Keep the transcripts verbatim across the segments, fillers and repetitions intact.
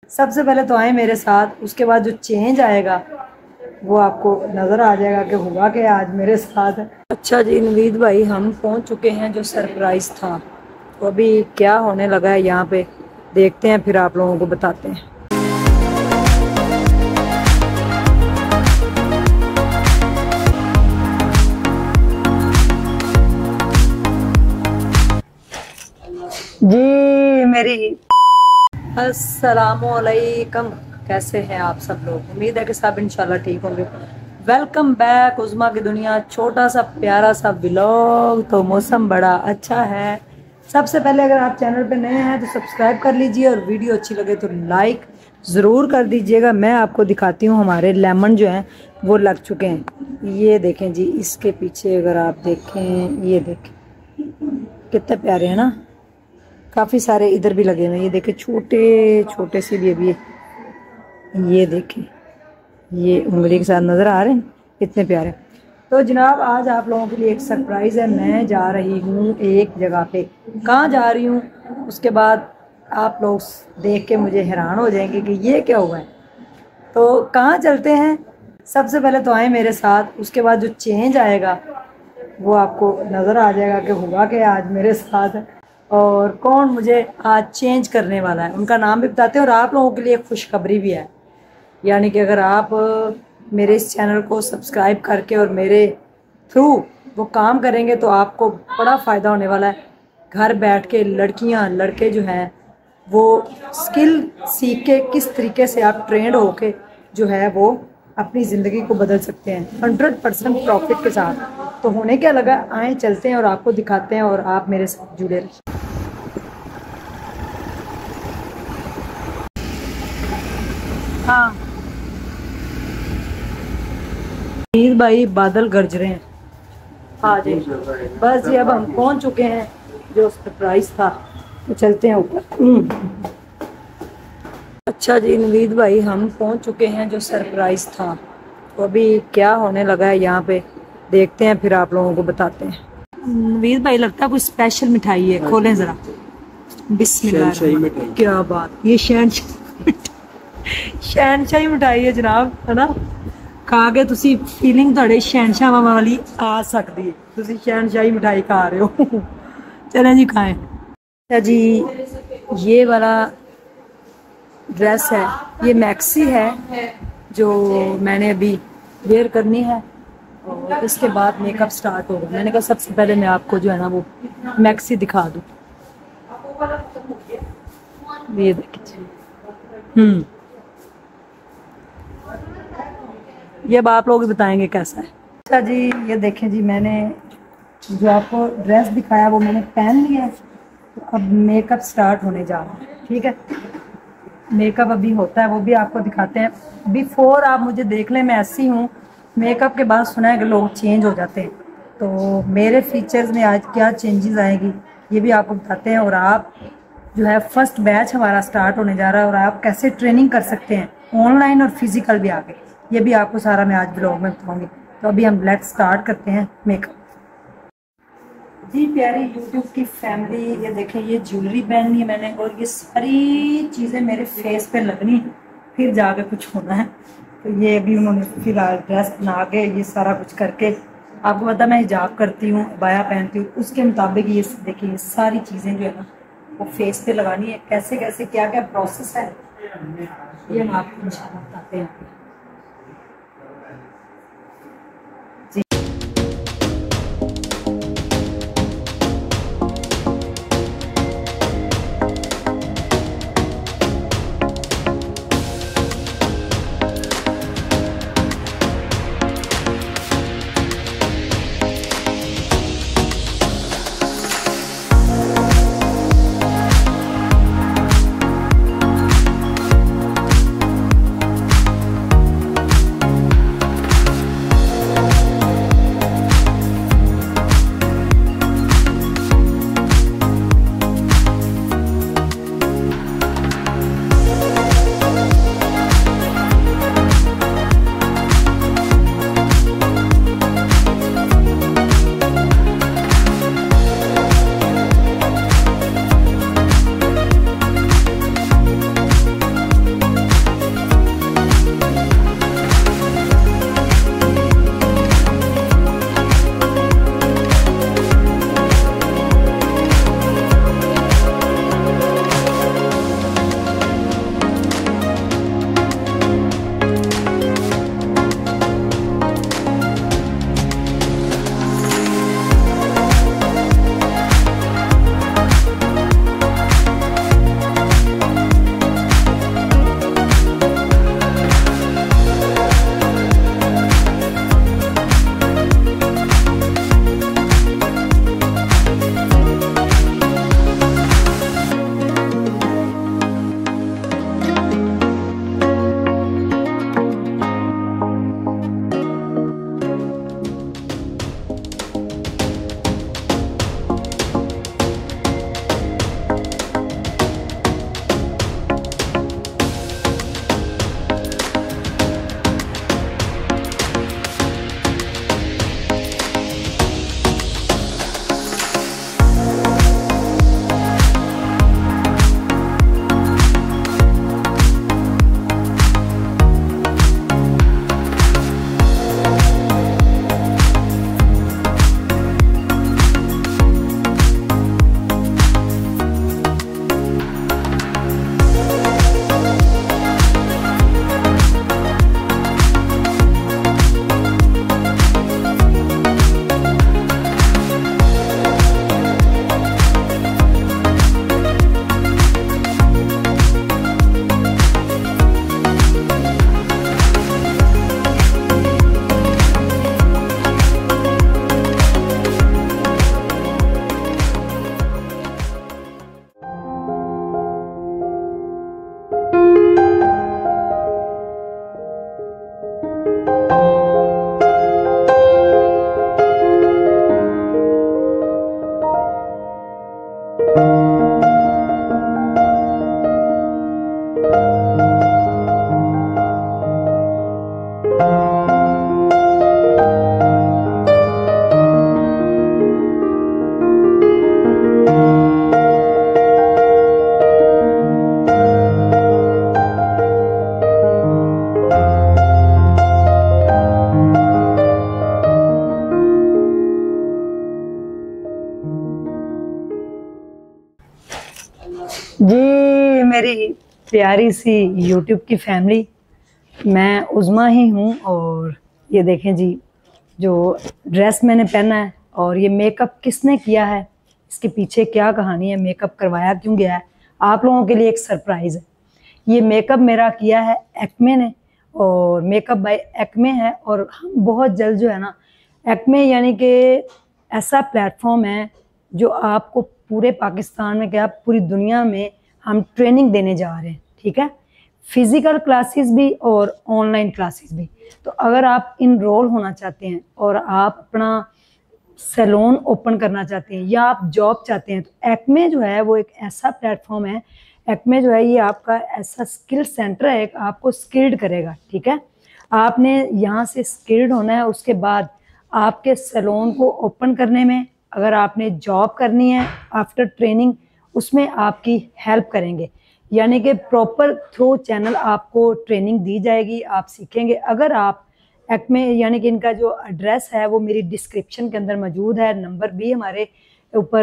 सबसे पहले तो आए मेरे साथ, उसके बाद जो चेंज आएगा वो आपको नज़र आ जाएगा कि हुआ क्या आज मेरे साथ। अच्छा जी नवीद भाई, हम पहुंच चुके हैं जो सरप्राइज़ था, तो अभी क्या होने लगा है यहाँ पे देखते हैं, फिर आप लोगों को बताते हैं। जी मेरी अस्सलामुअलैकुम, कैसे हैं आप सब लोग? उम्मीद है कि सब इंशाल्लाह ठीक होंगे। वेलकम बैक उज़्मा की दुनिया, छोटा सा प्यारा सा व्लॉग। तो मौसम बड़ा अच्छा है। सबसे पहले अगर आप चैनल पे नए हैं तो सब्सक्राइब कर लीजिए और वीडियो अच्छी लगे तो लाइक ज़रूर कर दीजिएगा। मैं आपको दिखाती हूँ हमारे लेमन जो हैं वो लग चुके हैं। ये देखें जी, इसके पीछे अगर आप देखें, ये देखें कितने प्यारे हैं ना। काफ़ी सारे इधर भी लगे हुए हैं, ये देखें छोटे छोटे से भी अभी, ये देखें ये उंगली के साथ नज़र आ रहे हैं, इतने प्यारे। तो जनाब आज आप लोगों के लिए एक सरप्राइज़ है। मैं जा रही हूँ एक जगह पे, कहाँ जा रही हूँ उसके बाद आप लोग देख के मुझे हैरान हो जाएंगे कि ये क्या हुआ है। तो कहाँ चलते हैं, सबसे पहले तो आए मेरे साथ, उसके बाद जो चेंज आएगा वो आपको नज़र आ जाएगा कि हुआ क्या आज मेरे साथ और कौन मुझे आज चेंज करने वाला है। उनका नाम भी बताते हैं और आप लोगों के लिए एक खुशखबरी भी है, यानी कि अगर आप मेरे इस चैनल को सब्सक्राइब करके और मेरे थ्रू वो काम करेंगे तो आपको बड़ा फ़ायदा होने वाला है। घर बैठ के लड़कियां लड़के जो हैं वो स्किल सीख के किस तरीके से आप ट्रेंड होके जो है वो अपनी ज़िंदगी को बदल सकते हैं हंड्रेड परसेंट प्रॉफिट के साथ। तो होने क्या लगा, आए चलते हैं और आपको दिखाते हैं और आप मेरे साथ जुड़े रहिए। हाँ मीर भाई, बादल गरज रहे हैं। हाँ जी, बस जी अब हम पहुंच चुके हैं जो सरप्राइज था, तो चलते हैं ऊपर। अच्छा जी नवीद भाई, हम पहुंच चुके हैं जो सरप्राइज था, तो अभी क्या होने लगा है यहाँ पे देखते हैं, फिर आप लोगों को बताते हैं। नवीद भाई लगता है कोई स्पेशल मिठाई है, खोलें जरा। बिस्मिल्लाह, क्या बात, ये शहनशाही शहनशाही मिठाई है जनाब, है ना। खा के तुसी फीलिंग थोड़े शहनशाह वाली आ सकती है, तुसी शहनशाही मिठाई खा रहे हो। चलें जी खाएं। अच्छा जी, ये वाला ड्रेस है, ये मैक्सी है जो मैंने अभी वेयर करनी है और इसके बाद मेकअप स्टार्ट होगा। मैंने कहा सबसे पहले मैं आपको जो है ना वो मैक्सी दिखा दूँ। ये देखिए, हम्म ये अब आप लोग बताएंगे कैसा है। अच्छा जी, ये देखें जी, मैंने जो आपको ड्रेस दिखाया वो मैंने पहन लिया है। तो अब मेकअप स्टार्ट होने जा रहा है, ठीक है। मेकअप अभी होता है वो भी आपको दिखाते हैं। बिफोर आप मुझे देख लें, मैं ऐसी हूँ, मेकअप के बाद सुना है कि लोग चेंज हो जाते हैं। तो मेरे फीचर्स में आज क्या चेंजेस आएगी ये भी आपको बताते हैं। और आप जो है फर्स्ट बैच हमारा स्टार्ट होने जा रहा है और आप कैसे ट्रेनिंग कर सकते हैं ऑनलाइन और फिजिकल भी आगे, ये भी आपको सारा मैं आज ब्लॉग में बताऊंगी। तो अभी हम लेट्स स्टार्ट करते हैं मेकअप। जी प्यारी यूट्यूब की फैमिली, ये देखें ये ज्वेलरी पहननी है मैंने और ये सारी चीज़ें मेरे फेस पे लगनी है, फिर जाके कुछ होना है। तो ये अभी उन्होंने फिलहाल ड्रेस बना के ये सारा कुछ करके, आपको पता मैं हिजाब करती हूँ, बाया पहनती हूँ, उसके मुताबिक ये देखिए ये सारी चीज़ें जो है ना वो फेस पे लगानी है। कैसे कैसे क्या क्या प्रोसेस है ये हम आपको इंशाल्लाह बताते हैं। प्यारी सी यूट्यूब की फैमिली, मैं उज़मा ही हूँ। और ये देखें जी, जो ड्रेस मैंने पहना है और ये मेकअप किसने किया है, इसके पीछे क्या कहानी है, मेकअप करवाया क्यों गया है, आप लोगों के लिए एक सरप्राइज़ है। ये मेकअप मेरा किया है एक्मे ने, और मेकअप बाय एक्मे है। और हम बहुत जल्द जो है ना, एक्मे यानी कि ऐसा प्लेटफॉर्म है जो आपको पूरे पाकिस्तान में, क्या पूरी दुनिया में हम ट्रेनिंग देने जा रहे हैं। ठीक है, फिजिकल क्लासेस भी और ऑनलाइन क्लासेस भी। तो अगर आप इनरोल होना चाहते हैं और आप अपना सैलून ओपन करना चाहते हैं या आप जॉब चाहते हैं, तो एक्मे जो है वो एक ऐसा प्लेटफॉर्म है। एक्मे जो है ये आपका ऐसा स्किल सेंटर है, एक आपको स्किल्ड करेगा। ठीक है, आपने यहाँ से स्किल्ड होना है, उसके बाद आपके सैलून को ओपन करने में, अगर आपने जॉब करनी है आफ्टर ट्रेनिंग, उसमें आपकी हेल्प करेंगे। यानी कि प्रॉपर थ्रू चैनल आपको ट्रेनिंग दी जाएगी, आप सीखेंगे। अगर आप एक्मे यानी कि इनका जो एड्रेस है वो मेरी डिस्क्रिप्शन के अंदर मौजूद है, नंबर भी हमारे ऊपर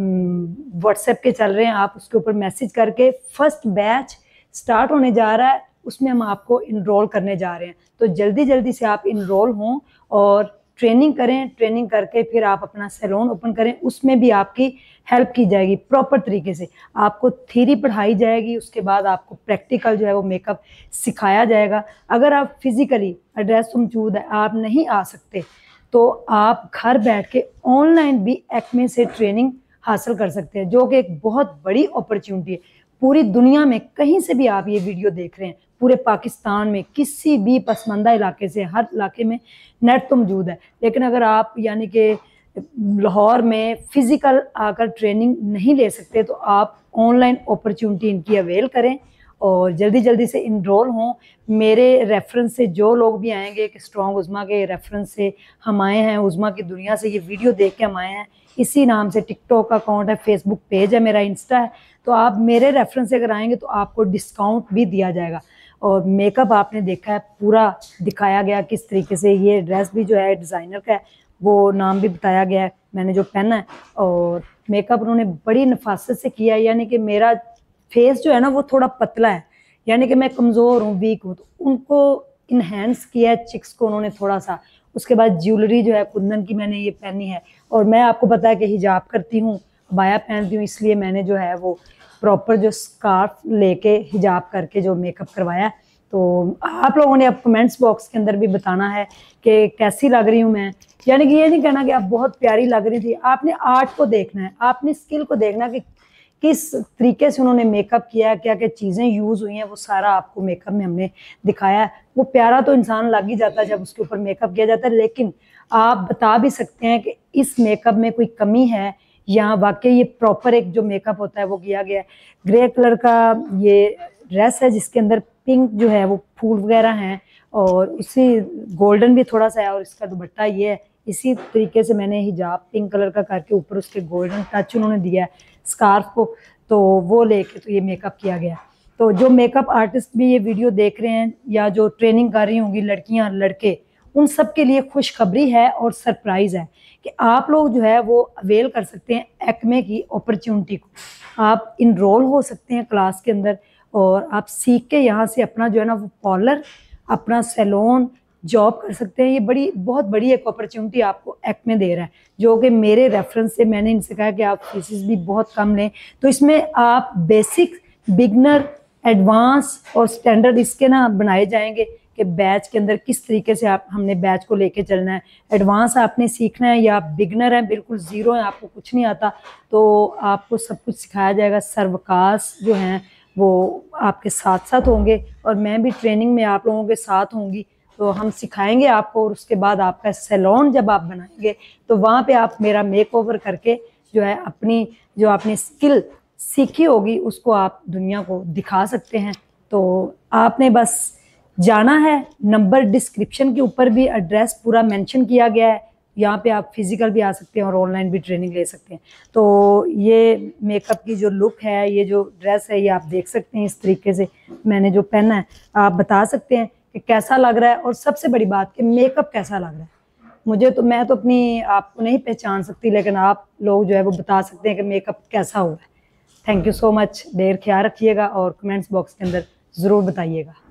व्हाट्सएप के चल रहे हैं, आप उसके ऊपर मैसेज करके, फर्स्ट बैच स्टार्ट होने जा रहा है, उसमें हम आपको इनरोल करने जा रहे हैं। तो जल्दी जल्दी से आप इनरोल हों और ट्रेनिंग करें। ट्रेनिंग करके फिर आप अपना सैलून ओपन करें, उसमें भी आपकी हेल्प की जाएगी प्रॉपर तरीके से। आपको थ्योरी पढ़ाई जाएगी, उसके बाद आपको प्रैक्टिकल जो है वो मेकअप सिखाया जाएगा। अगर आप फिजिकली एड्रेस तो मौजूद है, आप नहीं आ सकते, तो आप घर बैठ के ऑनलाइन भी एक्मे से ट्रेनिंग हासिल कर सकते हैं, जो कि एक बहुत बड़ी अपॉर्चुनिटी है। पूरी दुनिया में कहीं से भी आप ये वीडियो देख रहे हैं, पूरे पाकिस्तान में किसी भी पसमानदा इलाके से, हर इलाके में नेट तो मौजूद है। लेकिन अगर आप यानी कि लाहौर में फिजिकल आकर ट्रेनिंग नहीं ले सकते, तो आप ऑनलाइन अपॉर्चुनिटी इनकी अवेल करें और जल्दी जल्दी से इनरोल हों। मेरे रेफरेंस से जो लोग भी आएंगे, कि स्ट्रॉन्ग उज़मा के रेफरेंस से हम आए हैं, उज़मा की दुनिया से ये वीडियो देख के हम आए हैं, इसी नाम से टिकटॉक अकाउंट है, फेसबुक पेज है, मेरा इंस्टा है। तो आप मेरे रेफरेंस से अगर आएंगे तो आपको डिस्काउंट भी दिया जाएगा। और मेकअप आपने देखा है, पूरा दिखाया गया किस तरीके से। ये ड्रेस भी जो है डिज़ाइनर का है, वो नाम भी बताया गया है मैंने जो पहना है। और मेकअप उन्होंने बड़ी नफासत से किया है, यानी कि मेरा फेस जो है ना वो थोड़ा पतला है, यानी कि मैं कमज़ोर हूँ, वीक हूँ, तो उनको इन्हेंस किया है, चिक्स को उन्होंने थोड़ा सा। उसके बाद ज्वेलरी जो है कुंदन की मैंने ये पहनी है। और मैं आपको पता है कि हिजाब करती हूँ, बाया पहनती हूँ, इसलिए मैंने जो है वो प्रॉपर जो स्कार्फ लेके हिजाब करके जो मेकअप करवाया। तो आप लोगों ने अब कमेंट्स बॉक्स के अंदर भी बताना है कि कैसी लग रही हूँ मैं। यानी कि ये नहीं कहना कि आप बहुत प्यारी लग रही थी, आपने आर्ट को देखना है, आपने स्किल को देखना कि किस तरीके से उन्होंने मेकअप किया है, क्या क्या चीज़ें यूज़ हुई हैं, वो सारा आपको मेकअप में हमने दिखाया है। वो प्यारा तो इंसान लग ही जाता है जब उसके ऊपर मेकअप किया जाता है, लेकिन आप बता भी सकते हैं कि इस मेकअप में कोई कमी है या वाकई ये प्रॉपर एक जो मेकअप होता है वो किया गया है। ग्रे कलर का ये ड्रेस है जिसके अंदर पिंक जो है वो फूल वगैरह हैं, और उसी गोल्डन भी थोड़ा सा है, और इसका दुपट्टा ये है। इसी तरीके से मैंने हिजाब पिंक कलर का करके ऊपर उसके गोल्डन टच उन्होंने दिया है स्कार्फ को, तो वो लेके तो ये मेकअप किया गया। तो जो मेकअप आर्टिस्ट भी ये वीडियो देख रहे हैं या जो ट्रेनिंग कर रही होंगी लड़कियां लड़के, उन सब के लिए खुशखबरी है और सरप्राइज है कि आप लोग जो है वो अवेल कर सकते हैं एक्मे की अपॉर्चुनिटी को। आप इनरोल हो सकते हैं क्लास के अंदर, और आप सीख के यहाँ से अपना जो है ना वो पार्लर, अपना सैलून, जॉब कर सकते हैं। ये बड़ी बहुत बड़ी एक अपॉर्चुनिटी आपको एक्मे दे रहा है, जो कि मेरे रेफरेंस से मैंने इनसे कहा कि आप फीसिस भी बहुत कम लें। तो इसमें आप बेसिक, बिगनर, एडवांस और स्टैंडर्ड इसके ना बनाए जाएंगे कि बैच के अंदर किस तरीके से आप हमने बैच को लेके चलना है। एडवांस आपने सीखना है या आप बिगनर हैं, बिल्कुल ज़ीरो हैं, आपको कुछ नहीं आता, तो आपको सब कुछ सिखाया जाएगा। सर्वकाश जो हैं वो आपके साथ साथ होंगे, और मैं भी ट्रेनिंग में आप लोगों के साथ होंगी, तो हम सिखाएंगे आपको। और उसके बाद आपका सैलून जब आप बनाएंगे तो वहाँ पे आप मेरा मेकओवर करके जो है अपनी जो आपने स्किल सीखी होगी उसको आप दुनिया को दिखा सकते हैं। तो आपने बस जाना है, नंबर डिस्क्रिप्शन के ऊपर भी एड्रेस पूरा मेंशन किया गया है, यहाँ पे आप फिजिकल भी आ सकते हैं और ऑनलाइन भी ट्रेनिंग ले सकते हैं। तो ये मेकअप की जो लुक है, ये जो ड्रेस है, ये आप देख सकते हैं इस तरीके से मैंने जो पहना है। आप बता सकते हैं कि कैसा लग रहा है, और सबसे बड़ी बात कि मेकअप कैसा लग रहा है। मुझे तो, मैं तो अपनी आपको नहीं पहचान सकती, लेकिन आप लोग जो है वो बता सकते हैं कि मेकअप कैसा हुआ है। थैंक यू सो मच, ढेर ख्याल रखिएगा और कमेंट्स बॉक्स के अंदर ज़रूर बताइएगा।